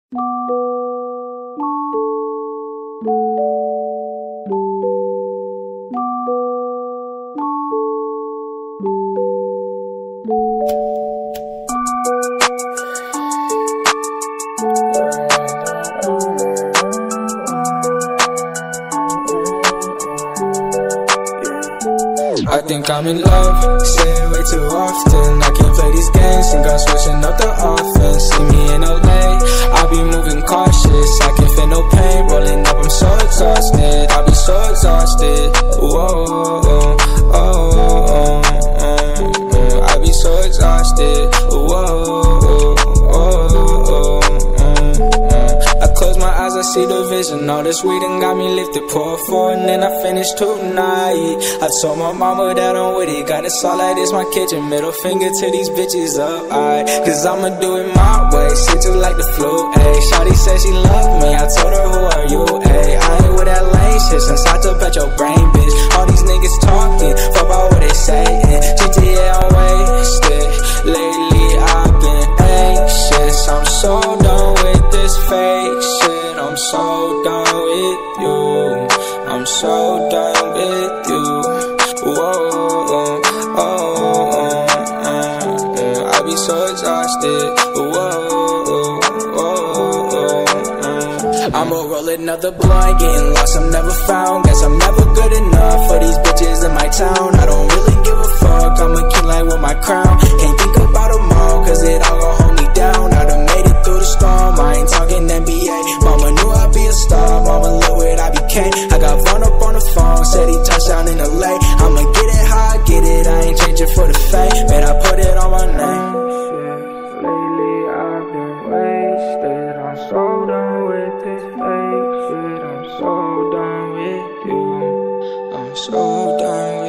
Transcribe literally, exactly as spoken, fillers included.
I think I'm in love, say it way too often. I can't play these games, think I'm switching up the offense. See me in L A, I'll be moving cautious. I can't feel no pain, rolling up, I'm so exhausted. I'll be so exhausted, whoa, oh, oh, oh, oh, oh. I'll be so exhausted, whoa, oh, oh, oh, oh. I close my eyes, I see the vision. All this weed and got me lifted, pour four and then I finish tonight. I told my mama that I'm with it, got it all like this my kitchen. Middle finger to these bitches up, aight, cause I'ma do it my way, shit just like the flu, ayy. Shawty said she love me, I told her who are you, ayy. I ain't with that lame shit since I took out your brain, bitch. All these niggas talking, fuck about what they saying. G T A I'm wasted, lately I've been anxious. I'm so done with this fake shit, I'm so done with you, I'm so done with you. Whoa, oh, oh, oh, oh. I be so exhausted. Whoa, oh, oh, oh, oh. I'ma roll another blunt, getting lost, I'm never found. Guess I'm never good enough for these bitches in my town. I don't really give a fuck, I'm a king like with my crown. Can't think about them all, cause it all gon' hold me down. I done made it through the storm, I ain't talking N B A. Mama knew I'd be a star, mama look what I became. I got Vaughn up on the phone, said he touched down in L A. I'ma get it how I get it, I ain't changing for the fame. Man, I put it on my name. Lately I've been wasted, I'm so done with this fake shit. I'm so done with you, I'm so done with you.